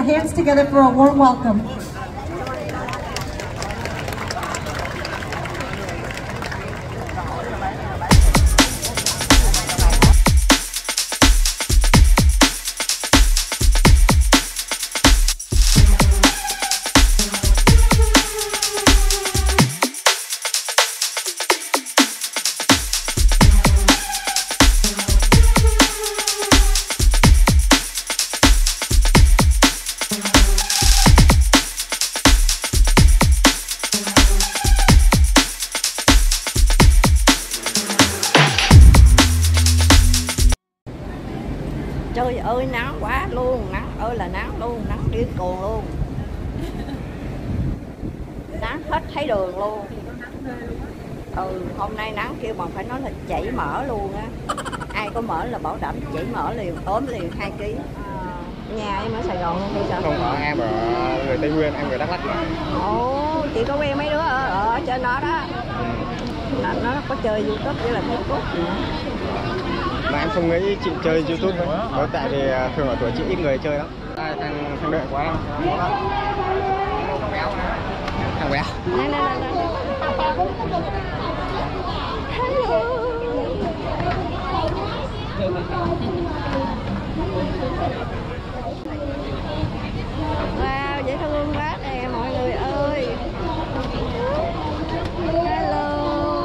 hands together for a warm welcome. Trời ơi nắng quá luôn, nắng ơi là nắng luôn, nắng điên cuồng luôn. Nắng hết thấy đường luôn. Hôm nay nắng kêu mà phải nói là chảy mỡ luôn á. Ai có mỡ là bảo đảm chảy mỡ liền, ốm liền 2 kg. Nhà em ở Sài Gòn không hay sao? Không, ở em ở người Tây Nguyên, em người Đắk Lắk mà. Ồ, chị có quen mấy đứa ở trên đó đó. Nó có chơi YouTube với là Facebook nữa. Mà em không nghĩ chị chơi YouTube nữa. Bởi tại vì thường ở tuổi chị ít người chơi lắm. Thằng đợi của em. Thằng béo. Nè. Wow, dễ thương quá nè mọi người ơi. Hello.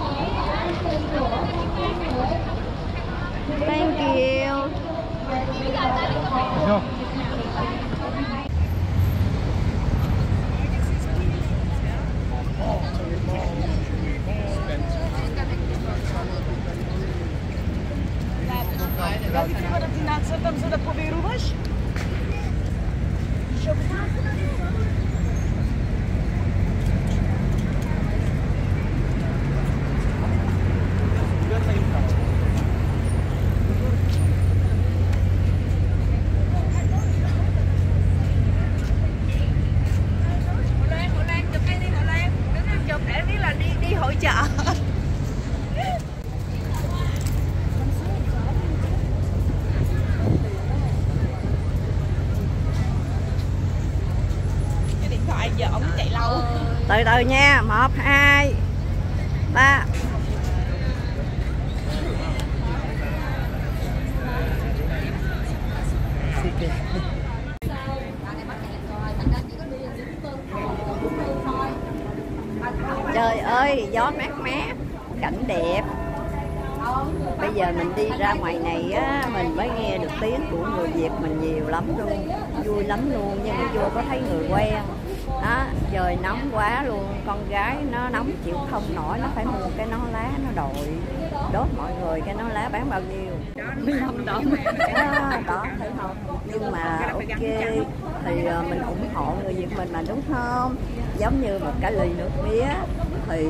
Thank you. Tam za da powiruwasz? Đi hội chợ. Cái điện thoại giờ ổng chạy lâu. Từ từ nha, 1, 2, 3. Trời ơi, gió mát mát, cảnh đẹp. Bây giờ mình đi ra ngoài này á, mình mới nghe được tiếng của người Việt mình nhiều lắm luôn, vui lắm luôn, nhưng mà vô có thấy người quen. Đó, trời nóng quá luôn, con gái nó nóng chịu không nổi, nó phải mua cái nón lá nó đội đốt mọi người. Cái nón lá bán bao nhiêu? 15 đồng. Đó thấy không? Nhưng mà ok thì mình ủng hộ người Việt mình mà, đúng không? Giống như một cái ly nước mía thì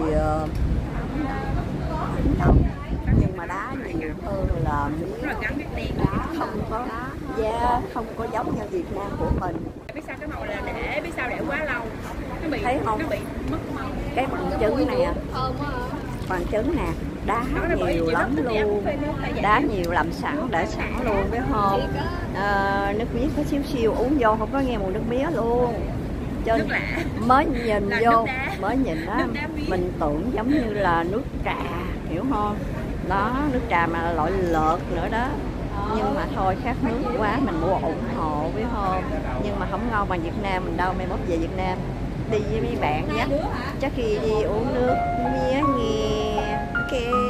nhưng mà đá nhiều hơn là mía, không có da, không có giống như Việt Nam của mình. Biết sao cái màu là để, biết sao để quá lâu nó bị, thấy không? Nó bị mất màu. Cái bằng chứng nè, bằng chứng nè, đá nhiều lắm luôn, đá nhiều làm sẵn để sẵn luôn biết không? Nước mía có xíu xíu uống vô không có nghe mùi nước mía luôn. Cho mới nhìn vô, mới nhìn đó mình tưởng giống như là nước trà, hiểu không? Đó, nước trà mà loại lợt nữa đó. Nhưng mà thôi, khát nước quá mình mua ủng hộ biết không? Nhưng mà không ngon bằng Việt Nam mình đâu. Mai mốt về Việt Nam đi với mấy bạn nhé, chắc khi đi uống nước mía nghe. Ok.